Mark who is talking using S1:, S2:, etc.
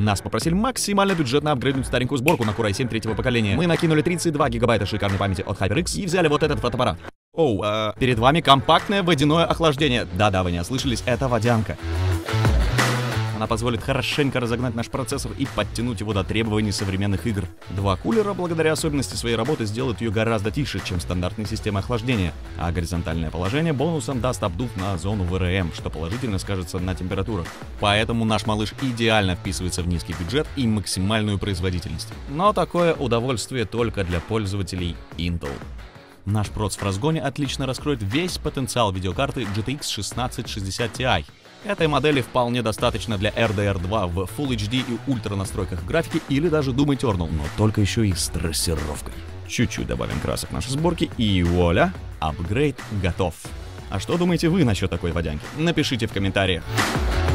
S1: Нас попросили максимально бюджетно апгрейднуть старенькую сборку на Core i7 третьего поколения. Мы накинули 32 гигабайта шикарной памяти от HyperX и взяли вот этот фотоаппарат. Перед вами компактное водяное охлаждение. Да-да, вы не ослышались, это водянка. Она позволит хорошенько разогнать наш процессор и подтянуть его до требований современных игр. Два кулера, благодаря особенности своей работы, сделают ее гораздо тише, чем стандартные системы охлаждения, а горизонтальное положение бонусом даст обдув на зону ВРМ, что положительно скажется на температурах. Поэтому наш малыш идеально вписывается в низкий бюджет и максимальную производительность. Но такое удовольствие только для пользователей Intel. Наш проц в разгоне отлично раскроет весь потенциал видеокарты GTX 1660 Ti. Этой модели вполне достаточно для RDR2 в Full HD и ультра настройках графики или даже Doom Eternal, но только еще и с трассировкой. Чуть-чуть добавим красок в наши сборки и вуаля, апгрейд готов. А что думаете вы насчет такой водянки? Напишите в комментариях.